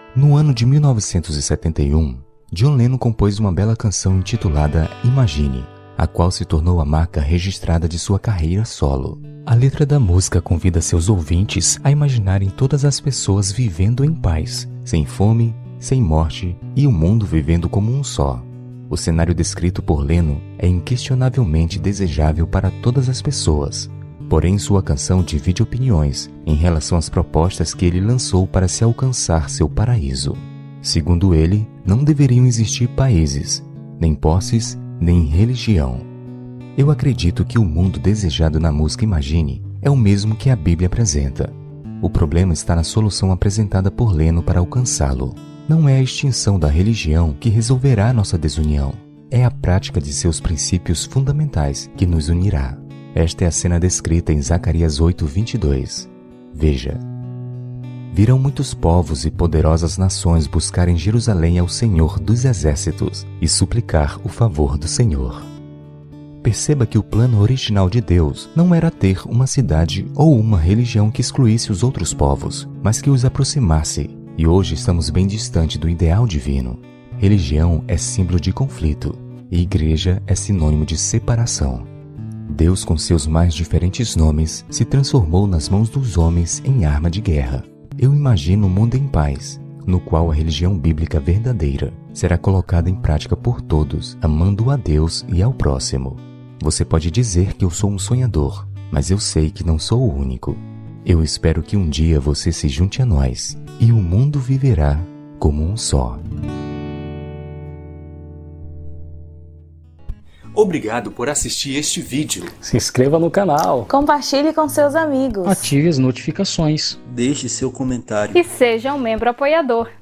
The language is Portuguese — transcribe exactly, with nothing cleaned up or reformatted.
No ano de mil novecentos e setenta e um, John Lennon compôs uma bela canção intitulada Imagine, a qual se tornou a marca registrada de sua carreira solo. A letra da música convida seus ouvintes a imaginarem todas as pessoas vivendo em paz, sem fome, sem morte e o mundo vivendo como um só. O cenário descrito por Lennon é inquestionavelmente desejável para todas as pessoas. Porém, sua canção divide opiniões em relação às propostas que ele lançou para se alcançar seu paraíso. Segundo ele, não deveriam existir países, nem posses, nem religião. Eu acredito que o mundo desejado na música Imagine é o mesmo que a Bíblia apresenta. O problema está na solução apresentada por Lennon para alcançá-lo. Não é a extinção da religião que resolverá nossa desunião. É a prática de seus princípios fundamentais que nos unirá. Esta é a cena descrita em Zacarias oito, vinte e dois. Veja. Virão muitos povos e poderosas nações buscar em Jerusalém ao Senhor dos Exércitos e suplicar o favor do Senhor. Perceba que o plano original de Deus não era ter uma cidade ou uma religião que excluísse os outros povos, mas que os aproximasse, e hoje estamos bem distante do ideal divino. Religião é símbolo de conflito, e igreja é sinônimo de separação. Deus, com seus mais diferentes nomes, se transformou nas mãos dos homens em arma de guerra. Eu imagino um mundo em paz, no qual a religião bíblica verdadeira será colocada em prática por todos, amando a Deus e ao próximo. Você pode dizer que eu sou um sonhador, mas eu sei que não sou o único. Eu espero que um dia você se junte a nós, e o mundo viverá como um só. Obrigado por assistir este vídeo. Se inscreva no canal. Compartilhe com seus amigos. Ative as notificações. Deixe seu comentário. E seja um membro apoiador.